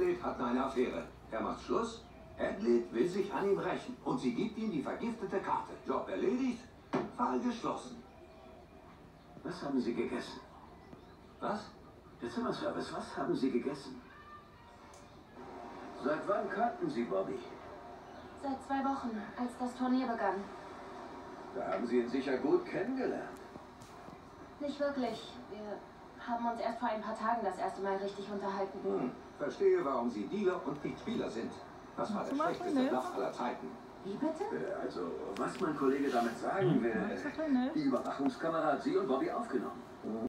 Adlet hat eine Affäre. Er macht Schluss. Adlet will sich an ihm rächen. Und sie gibt ihm die vergiftete Karte. Job erledigt. Fall geschlossen. Was haben Sie gegessen? Was? Der Zimmerservice, was haben Sie gegessen? Seit wann kannten Sie Bobby? Seit 2 Wochen, als das Turnier begann. Da haben Sie ihn sicher gut kennengelernt. Nicht wirklich. Wir haben uns erst vor ein paar Tagen das erste Mal richtig unterhalten. Verstehe, warum Sie Dealer und nicht Spieler sind. Das war der schlechteste Bluff aller Zeiten. Wie bitte? Also, was mein Kollege damit sagen will, die Überwachungskamera hat Sie und Bobby aufgenommen.